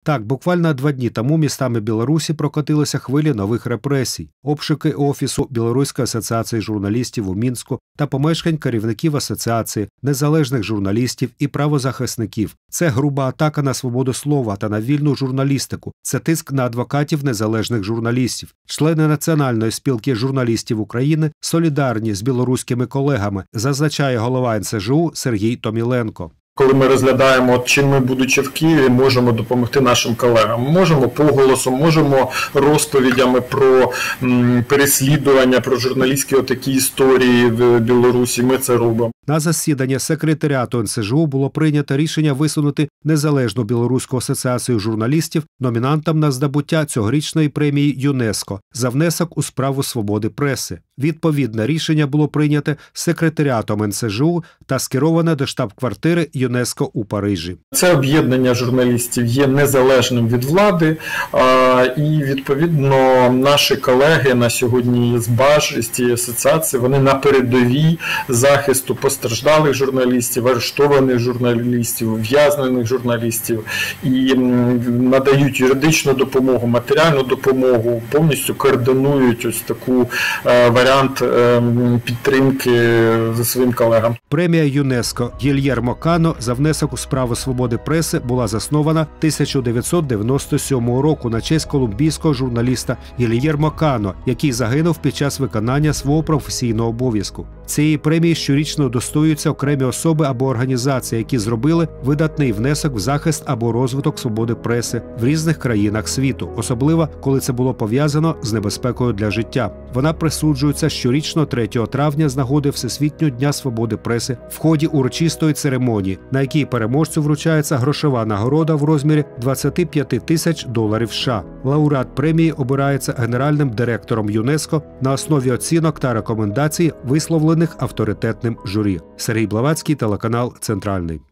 Так, буквально 2 дні тому містами Білорусі прокотилися хвилі нових репресій. Обшуки Офісу Білоруської асоціації журналістів у Мінську та помешкань керівників асоціації, незалежних журналістів і правозахисників. Це груба атака на свободу слова та на вільну журналістику. Це тиск на адвокатів незалежних журналістів. Члени Національної спілки журналістів України солідарні з білоруськими колегами, зазначає голова НСЖУ Сергій Томіленко. Коли ми розглядаємо, чим ми, будучи в Києві, можемо допомогти нашим колегам. Можемо поголосом, можемо розповідями про переслідування, про журналістські отакі історії в Білорусі. Ми це робимо. На засіданні секретаріату НСЖУ було прийнято рішення висунути Незалежну білоруську асоціацію журналістів номінантам на здобуття цьогорічної премії ЮНЕСКО за внесок у справу свободи преси. Відповідне рішення було прийнято секретаріатом НСЖУ та скероване до штаб-квартири ЮНЕСКО у Парижі. Це об'єднання журналістів є незалежним від влади, і, відповідно, наші колеги на сьогодні з БАЖ, з цієї асоціації, вони на передовій захисту постраждалих журналістів, арештованих журналістів, ув'язнених журналістів і надають юридичну допомогу, матеріальну допомогу, повністю координують ось таку варіант підтримки за своїм колегам. Премія ЮНЕСКО Гільєрмо Кано за внесок у справу свободи преси була заснована 1997 року на честь колумбійського журналіста Гільєрмо Кано, який загинув під час виконання свого професійного обов'язку. Цієї премії щорічно удостоюються окремі особи або організації, які зробили видатний внесок в захист або розвиток свободи преси в різних країнах світу, особливо коли це було пов'язано з небезпекою для життя. Вона присуджується щорічно 3 травня з нагоди Всесвітнього дня свободи преси в ході урочистої церемонії, на якій переможцю вручається грошова нагорода в розмірі $25 тисяч США. Лауреат премії обирається генеральним директором ЮНЕСКО на основі оцінок та рекомендацій, висловлених авторитетним журі. Сергій Блаватський, телеканал «Центральний».